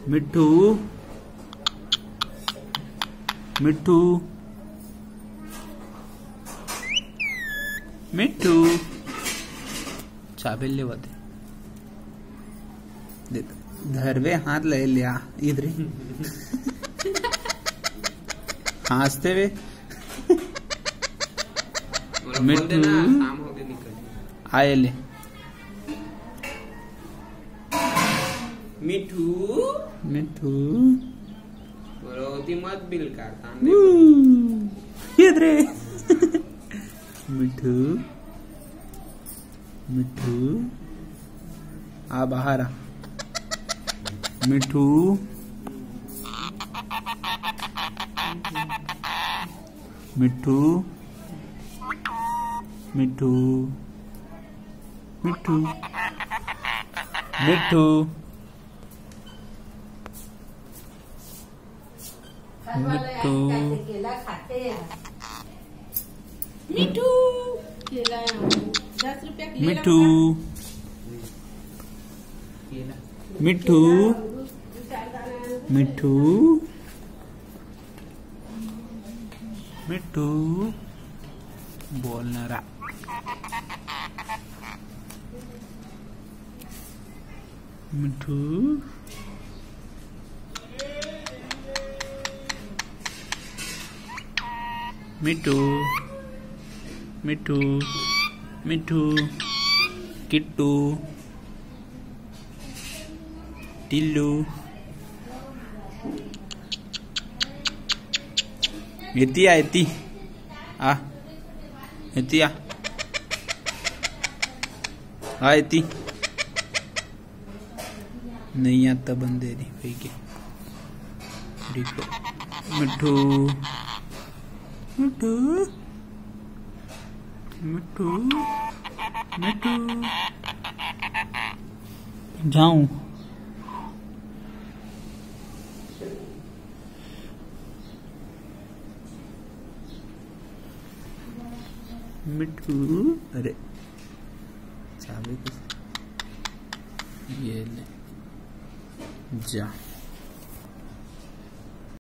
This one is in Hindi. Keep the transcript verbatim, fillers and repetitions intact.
मिट्ठू मिट्ठू मिट्ठू चाबेल ले बाते धरवे हाथ ले लिया इधर हंसते वे मिट्ठू आए ले मिट्ठू मिट्ठू रोती मत बिल करता इधर मिट्ठू मिट्ठू आ बाहर आ मिट्ठू मिट्ठू मिट्ठू मिट्ठू मिट्ठू मिट्ठू मिट्ठू केला दस रुपया मिट्ठू मिट्ठू मिट्ठू मिट्ठू बोलना रहा मिट्ठू मिट्ठू मिट्ठू मिट्ठू किट्टू टिल्लू इति आ इति आ इति आ आ इति नहीं आता बंदे नहीं भाई के देखो मिट्ठू मिट्ठू मिट्ठू मिट्ठू जाऊं मिट्ठू अरे चाबी ये ले जा।